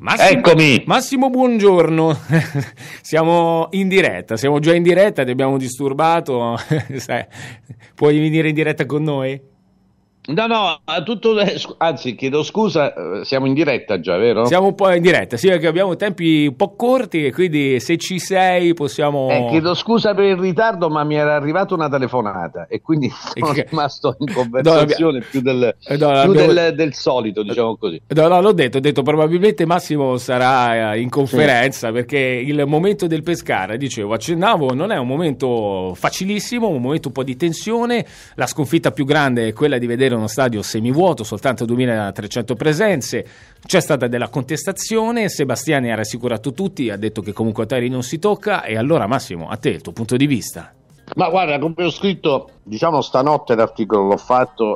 Eccomi. Massimo, buongiorno. Siamo in diretta, siamo già in diretta, ti abbiamo disturbato. Puoi venire in diretta con noi? No, anzi, chiedo scusa, siamo in diretta già, vero? Siamo un po' in diretta, sì, perché abbiamo tempi un po' corti e quindi se ci sei possiamo... Chiedo scusa per il ritardo, ma mi era arrivata una telefonata e quindi sono rimasto in conversazione più del solito, diciamo così. No, l'ho detto, probabilmente Massimo sarà in conferenza, sì, perché il momento del Pescara, dicevo, accennavo, non è un momento facilissimo, un momento un po' di tensione, la sconfitta più grande è quella di vedere uno stadio semivuoto, soltanto 2300 presenze, c'è stata della contestazione, Sebastiani ha rassicurato tutti, ha detto che comunque a Tari non si tocca, e allora Massimo, a te il tuo punto di vista? Ma guarda, come ho scritto, diciamo stanotte l'articolo l'ho fatto,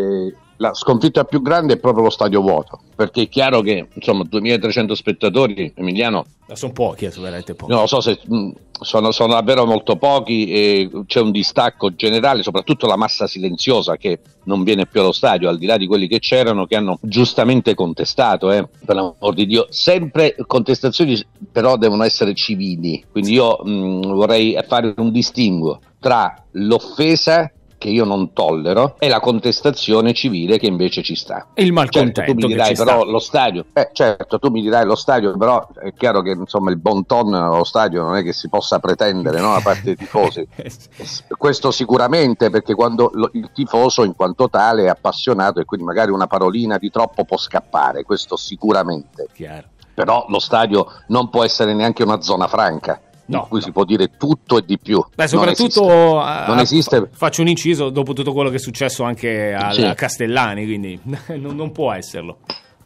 la sconfitta più grande è proprio lo stadio vuoto, perché è chiaro che insomma 2300 spettatori, Emiliano, sono pochi, veramente pochi. Non lo so se sono davvero molto pochi, e c'è un distacco generale, soprattutto la massa silenziosa che non viene più allo stadio, al di là di quelli che c'erano, che hanno giustamente contestato, per l'amor di Dio, sempre contestazioni però devono essere civili, quindi io vorrei fare un distinguo tra l'offesa, che io non tollero, e la contestazione civile che invece ci sta. E il malcontento, certo, tu mi dirai però sta. Lo stadio, certo, tu mi dirai lo stadio, però è chiaro che insomma il bon ton allo stadio non è che si possa pretendere, no, da parte dei tifosi. Questo sicuramente, perché quando il tifoso in quanto tale è appassionato e quindi magari una parolina di troppo può scappare, questo sicuramente. Chiaro. Però lo stadio non può essere neanche una zona franca. In cui si può dire tutto e di più. Beh, soprattutto non esiste. Faccio un inciso dopo tutto quello che è successo anche a Castellani, quindi non può esserlo.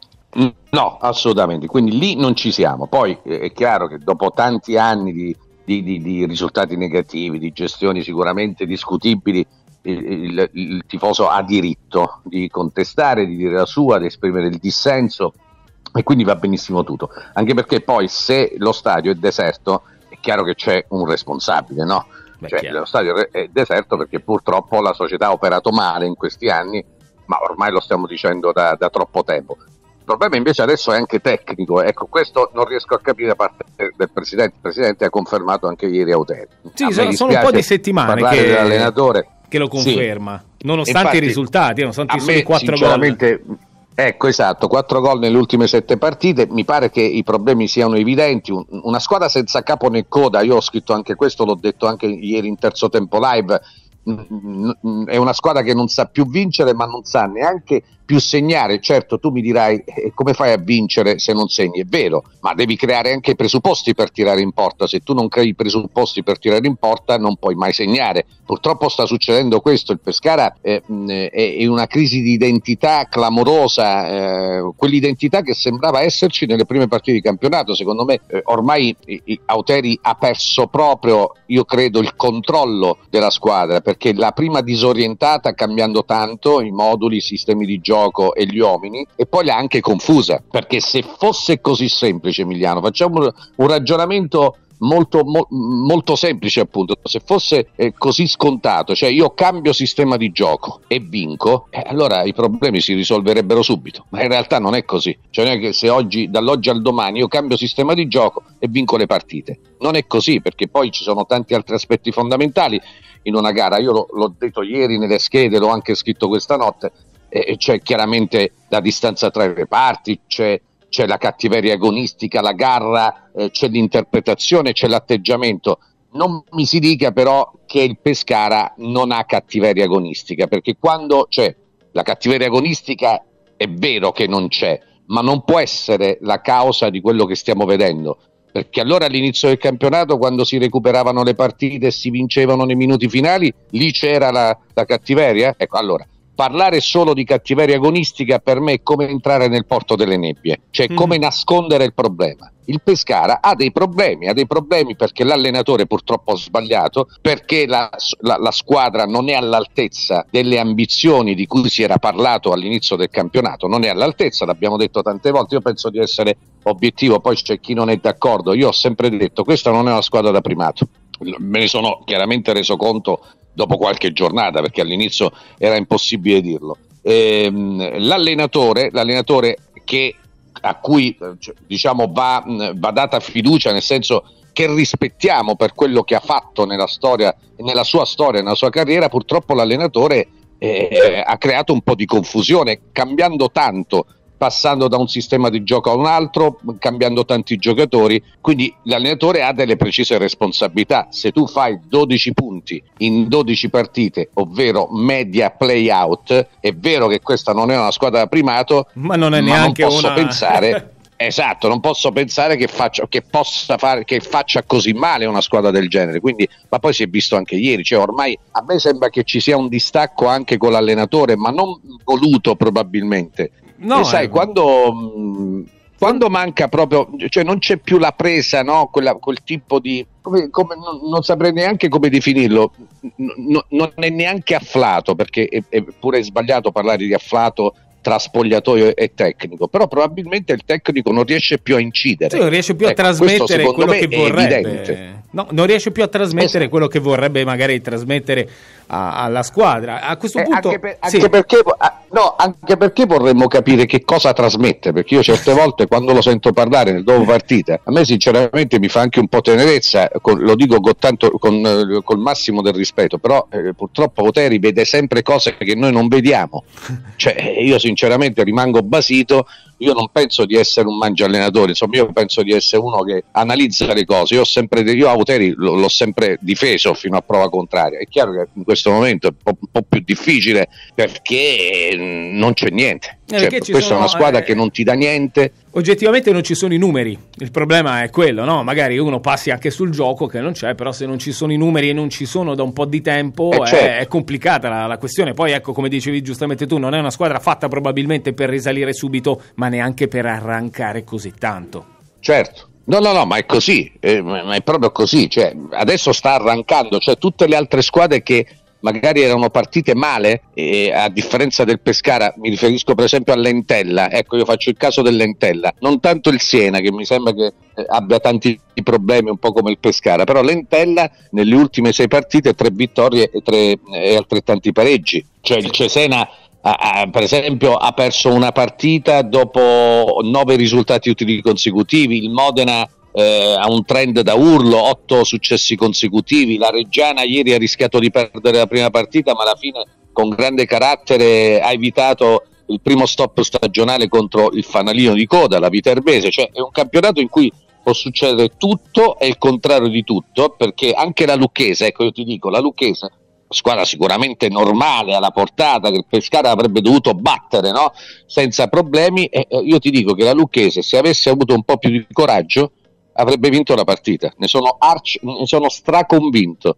No, assolutamente, quindi lì non ci siamo. Poi è chiaro che dopo tanti anni di risultati negativi, di gestioni sicuramente discutibili, il tifoso ha diritto di contestare, di dire la sua, di esprimere il dissenso, e quindi va benissimo tutto, anche perché poi se lo stadio è deserto è chiaro che c'è un responsabile, no? Lo stadio è deserto perché purtroppo la società ha operato male in questi anni, ma ormai lo stiamo dicendo da troppo tempo. Il problema invece adesso è anche tecnico, ecco, questo non riesco a capire da parte del Presidente. Il Presidente ha confermato anche ieri Auteri. Sì, sono un po' di settimane che lo conferma, sì, nonostante infatti, i risultati, nonostante i soli 4 gol. Ecco, esatto, 4 gol nelle ultime 7 partite, mi pare che i problemi siano evidenti, una squadra senza capo né coda, io ho scritto anche questo, l'ho detto anche ieri in terzo tempo live, è una squadra che non sa più vincere, ma non sa neanche più segnare. Certo, tu mi dirai, come fai a vincere se non segni? È vero, ma devi creare anche i presupposti per tirare in porta. Se tu non crei i presupposti per tirare in porta non puoi mai segnare. Purtroppo sta succedendo questo, il Pescara è in una crisi di identità clamorosa, quell'identità che sembrava esserci nelle prime partite di campionato. Secondo me ormai Auteri ha perso proprio, io credo, il controllo della squadra, perché la prima disorientata cambiando tanto i moduli, i sistemi di gioco e gli uomini, e poi l'ha anche confusa, perché se fosse così semplice, Emiliano, facciamo un ragionamento molto semplice, appunto, se fosse così scontato, cioè io cambio sistema di gioco e vinco, allora i problemi si risolverebbero subito, ma in realtà non è così, cioè non è che se dall'oggi al domani io cambio sistema di gioco e vinco le partite, non è così, perché poi ci sono tanti altri aspetti fondamentali in una gara. Io l'ho detto ieri nelle schede, l'ho anche scritto questa notte, c'è chiaramente la distanza tra i reparti, c'è la cattiveria agonistica, la garra, c'è l'interpretazione, c'è l'atteggiamento. Non mi si dica però che il Pescara non ha cattiveria agonistica, perché quando c'è la cattiveria agonistica è vero che non c'è, ma non può essere la causa di quello che stiamo vedendo, perché allora all'inizio del campionato, quando si recuperavano le partite e si vincevano nei minuti finali, lì c'era la cattiveria? Ecco, allora parlare solo di cattiveria agonistica per me è come entrare nel porto delle nebbie, cioè come nascondere il problema. Il Pescara ha dei problemi perché l'allenatore purtroppo ha sbagliato, perché la squadra non è all'altezza delle ambizioni di cui si era parlato all'inizio del campionato, non è all'altezza, l'abbiamo detto tante volte. Io penso di essere obiettivo, poi c'è chi non è d'accordo. Io ho sempre detto questa non è una squadra da primato, me ne sono chiaramente reso conto dopo qualche giornata, perché all'inizio era impossibile dirlo. L'allenatore che a cui diciamo va data fiducia, nel senso che rispettiamo per quello che ha fatto nella storia, nella sua carriera. Purtroppo l'allenatore ha creato un po' di confusione, cambiando tanto, passando da un sistema di gioco a un altro, cambiando tanti giocatori, quindi l'allenatore ha delle precise responsabilità. Se tu fai 12 punti in 12 partite, ovvero media play out, è vero che questa non è una squadra da primato, ma non è neanche non posso una... pensare esatto, non posso pensare che faccia così male una squadra del genere. Quindi, ma poi si è visto anche ieri, cioè ormai a me sembra che ci sia un distacco anche con l'allenatore, ma non voluto probabilmente. No, e sai, quando manca proprio, cioè non c'è più la presa, no? Quel tipo di non saprei neanche come definirlo, non è neanche afflato, perché è pure sbagliato parlare di afflato tra spogliatoio e tecnico, però probabilmente il tecnico non riesce più a incidere. Sì, non riesce più a trasmettere quello che vorrebbe. No, non riesce più a trasmettere quello che vorrebbe magari trasmettere alla squadra. A questo punto anche perché vorremmo capire che cosa trasmette, perché io certe volte quando lo sento parlare nel dopo partita, a me sinceramente mi fa anche un po' tenerezza, lo dico col massimo del rispetto, però purtroppo Oteri vede sempre cose che noi non vediamo. Cioè, io sinceramente rimango basito. Io non penso di essere un mangiallenatore, insomma, io penso di essere uno che analizza le cose. Io a Oteri l'ho sempre difeso fino a prova contraria. È chiaro che in questo momento è un po' più difficile, perché non c'è niente. Questa è una squadra che non ti dà niente. Oggettivamente non ci sono i numeri, il problema è quello, no? Magari uno passi anche sul gioco che non c'è, però se non ci sono i numeri e non ci sono da un po' di tempo è complicata la questione. Poi ecco, come dicevi giustamente tu, non è una squadra fatta probabilmente per risalire subito, ma neanche per arrancare così tanto. Certo. No, ma è così, ma è proprio così, cioè adesso sta arrancando, cioè tutte le altre squadre che magari erano partite male, a differenza del Pescara, mi riferisco per esempio all'Entella. Ecco, io faccio il caso dell'Entella, non tanto il Siena, che mi sembra che abbia tanti problemi, un po' come il Pescara, però l'Entella nelle ultime 6 partite 3 vittorie e altrettanti pareggi. Cioè il Cesena per esempio ha perso una partita dopo 9 risultati utili consecutivi, il Modena ha un trend da urlo, 8 successi consecutivi, la Reggiana ieri ha rischiato di perdere la prima partita, ma alla fine con grande carattere ha evitato il primo stop stagionale contro il fanalino di coda, la Viterbese. Cioè è un campionato in cui può succedere tutto e il contrario di tutto, perché anche la Lucchese, ecco, io ti dico, la Lucchese, squadra sicuramente normale, alla portata, che il Pescara avrebbe dovuto battere, no? Senza problemi, e io ti dico che la Lucchese, se avesse avuto un po' più di coraggio, avrebbe vinto la partita. Ne sono straconvinto.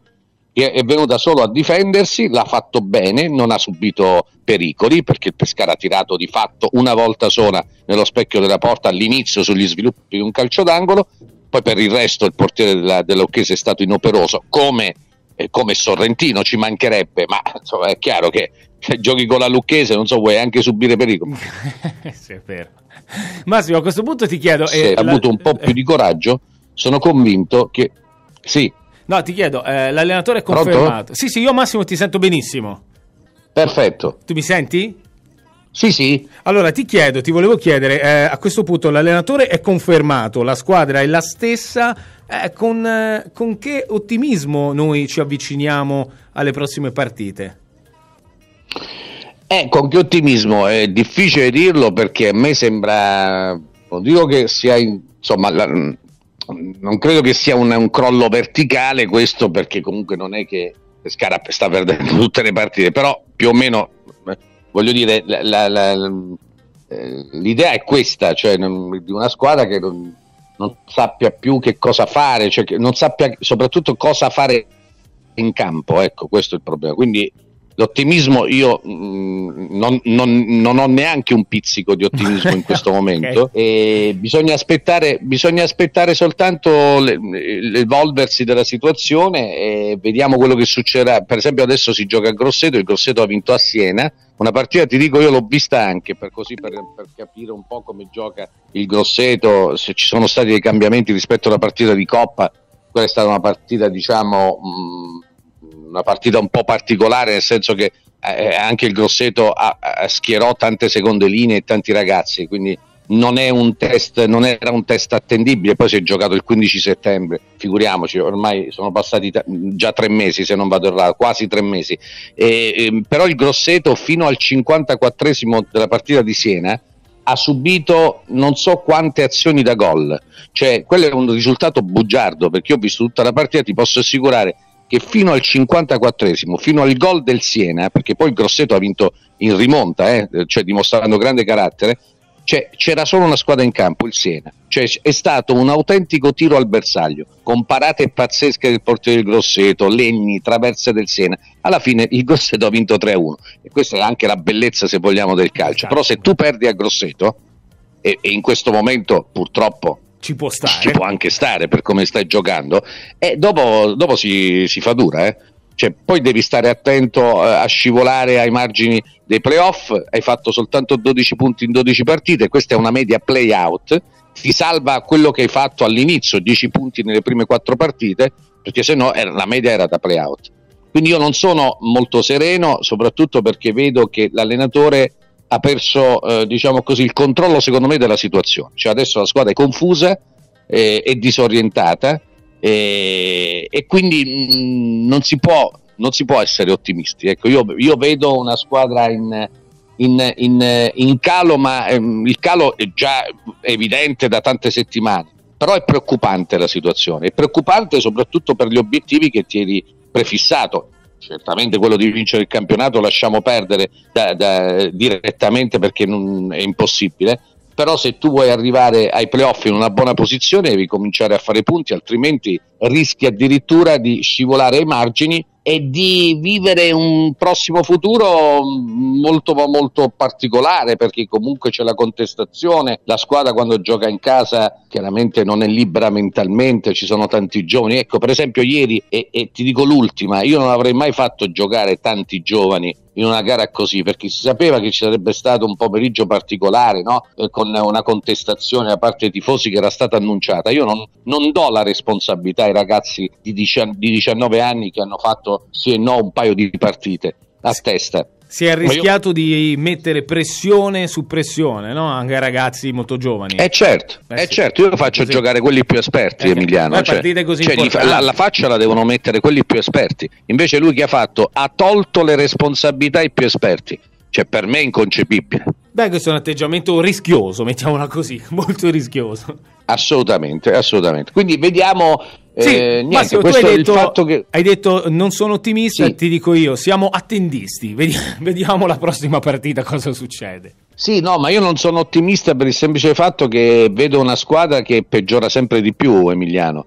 È venuta solo a difendersi, l'ha fatto bene, non ha subito pericoli, perché il Pescara ha tirato di fatto una volta sola nello specchio della porta all'inizio sugli sviluppi di un calcio d'angolo. Poi per il resto il portiere della Lucchese è stato inoperoso, come Sorrentino, ci mancherebbe, ma insomma è chiaro che se giochi con la Lucchese, non so, vuoi anche subire pericoli. Sì, è vero. Massimo, a questo punto ti chiedo, se ha avuto un po' più di coraggio, sono convinto che sì. No, ti chiedo, l'allenatore è confermato? Pronto? Sì, io Massimo ti sento benissimo. Perfetto. Tu mi senti? Sì. Allora ti volevo chiedere, a questo punto l'allenatore è confermato, la squadra è la stessa, con che ottimismo noi ci avviciniamo alle prossime partite? Con che ottimismo? È difficile dirlo, perché a me sembra, non dico che sia non credo che sia un crollo verticale questo, perché comunque non è che Pescara sta perdendo tutte le partite, però più o meno, voglio dire, l'idea è questa, cioè di una squadra che non sappia più che cosa fare, cioè che non sappia soprattutto cosa fare in campo, ecco, questo è il problema. Quindi l'ottimismo, io non ho neanche un pizzico di ottimismo in questo momento. Okay. E bisogna aspettare soltanto l'evolversi della situazione, e vediamo quello che succederà. Per esempio adesso si gioca a Grosseto, il Grosseto ha vinto a Siena, una partita, ti dico, io l'ho vista anche per capire un po' come gioca il Grosseto, se ci sono stati dei cambiamenti rispetto alla partita di Coppa. Quella è stata una partita, diciamo, una partita un po' particolare, nel senso che anche il Grosseto schierò tante seconde linee e tanti ragazzi, quindi non era un test attendibile, poi si è giocato il 15 settembre, figuriamoci, ormai sono passati già 3 mesi, se non vado errato, quasi 3 mesi, però il Grosseto fino al 54esimo della partita di Siena ha subito non so quante azioni da gol, cioè quello è un risultato bugiardo, perché io ho visto tutta la partita, ti posso assicurare che fino al 54esimo, fino al gol del Siena, perché poi il Grosseto ha vinto in rimonta, cioè dimostrando grande carattere, cioè, c'era solo una squadra in campo, il Siena, cioè è stato un autentico tiro al bersaglio, con parate pazzesche del portiere del Grosseto, legni, traverse del Siena. Alla fine il Grosseto ha vinto 3-1 e questa è anche la bellezza, se vogliamo, del calcio. Però se tu perdi a Grosseto, e in questo momento purtroppo ci può stare, ci può anche stare per come stai giocando, dopo si fa dura, Cioè, poi devi stare attento a scivolare ai margini dei playoff. Hai fatto soltanto 12 punti in 12 partite, questa è una media play out, ti salva quello che hai fatto all'inizio, 10 punti nelle prime 4 partite, perché sennò la media era da play out. Quindi io non sono molto sereno, soprattutto perché vedo che l'allenatore ha perso diciamo così il controllo, secondo me, della situazione. Cioè adesso la squadra è confusa, è disorientata, e quindi non si può essere ottimisti. Ecco, io vedo una squadra in calo, ma il calo è già evidente da tante settimane, però è preoccupante la situazione, è preoccupante soprattutto per gli obiettivi che ti eri prefissato. Certamente quello di vincere il campionato lasciamo perdere direttamente, perché è impossibile, però se tu vuoi arrivare ai playoff in una buona posizione devi cominciare a fare punti, altrimenti rischi addirittura di scivolare ai margini e di vivere un prossimo futuro molto molto particolare, perché comunque c'è la contestazione, la squadra quando gioca in casa chiaramente non è libera mentalmente, ci sono tanti giovani. Ecco, per esempio ieri, e ti dico l'ultima, io non avrei mai fatto giocare tanti giovani in una gara così, perché si sapeva che ci sarebbe stato un pomeriggio particolare, no? Con una contestazione da parte dei tifosi che era stata annunciata. Io non do la responsabilità ai ragazzi di 19 anni che hanno fatto sì e no un paio di partite a testa. Si è rischiato di mettere pressione su pressione, no? Anche ai ragazzi molto giovani. Certo, sì. Certo, io faccio giocare quelli più esperti, Emiliano. Partite così la faccia la devono mettere quelli più esperti. Invece lui che ha fatto? Ha tolto le responsabilità ai più esperti. Cioè, per me è inconcepibile. Beh, questo è un atteggiamento rischioso, mettiamola così, molto rischioso. Assolutamente. Quindi vediamo. Sì, Massimo, questo tu è il fatto che hai detto non sono ottimista, sì. Ti dico io, siamo attendisti, vediamo la prossima partita cosa succede. Sì, no, ma io non sono ottimista per il semplice fatto che vedo una squadra che peggiora sempre di più, Emiliano.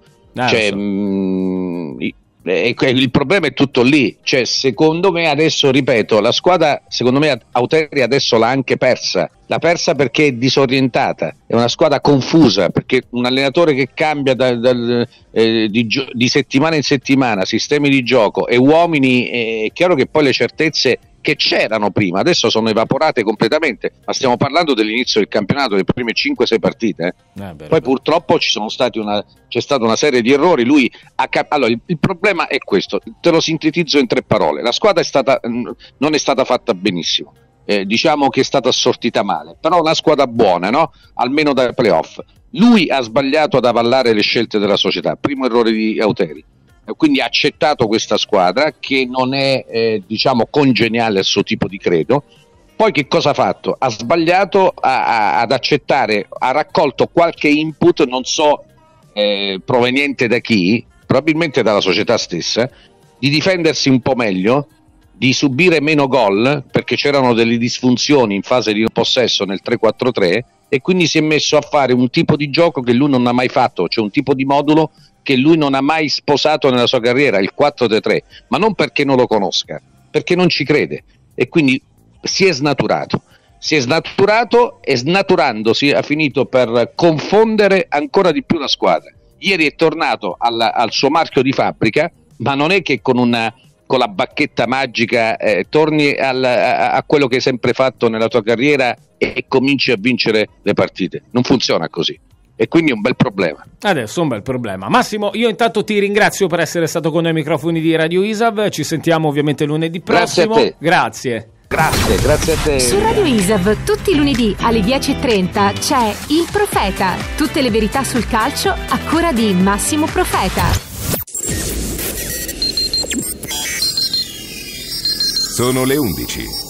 Il problema è tutto lì. Cioè, secondo me adesso, ripeto, la squadra, secondo me Auteri adesso l'ha anche persa. L'ha persa perché è disorientata, è una squadra confusa, perché un allenatore che cambia di settimana in settimana sistemi di gioco e uomini, è chiaro che poi le certezze che c'erano prima adesso sono evaporate completamente, ma stiamo parlando dell'inizio del campionato, delle prime 5-6 partite. Poi purtroppo c'è stata una serie di errori. Lui allora il problema è questo, te lo sintetizzo in 3 parole: la squadra non è stata fatta benissimo. Diciamo che è stata assortita male, però una squadra buona, no? Almeno dai playoff. Lui ha sbagliato ad avallare le scelte della società, primo errore di Auteri, quindi ha accettato questa squadra che non è diciamo congeniale al suo tipo di credo. Poi che cosa ha fatto? Ha sbagliato ad accettare, ha raccolto qualche input, non so proveniente da chi, probabilmente dalla società stessa, di difendersi un po' meglio, di subire meno gol, perché c'erano delle disfunzioni in fase di possesso nel 3-4-3, e quindi si è messo a fare un tipo di gioco che lui non ha mai fatto, cioè un tipo di modulo che lui non ha mai sposato nella sua carriera, il 4-3-3, ma non perché non lo conosca, perché non ci crede, e quindi si è snaturato e snaturandosi ha finito per confondere ancora di più la squadra. Ieri è tornato al suo marchio di fabbrica, ma non è che con la bacchetta magica torni a quello che hai sempre fatto nella tua carriera e cominci a vincere le partite. Non funziona così, e quindi è un bel problema. Adesso un bel problema. Massimo, io intanto ti ringrazio per essere stato con noi ai microfoni di Radio ISAV. Ci sentiamo ovviamente lunedì prossimo. Grazie a te. Grazie. Grazie a te. Su Radio ISAV tutti i lunedì alle 10:30 c'è Il Profeta, tutte le verità sul calcio a cura di Massimo Profeta. Sono le 11.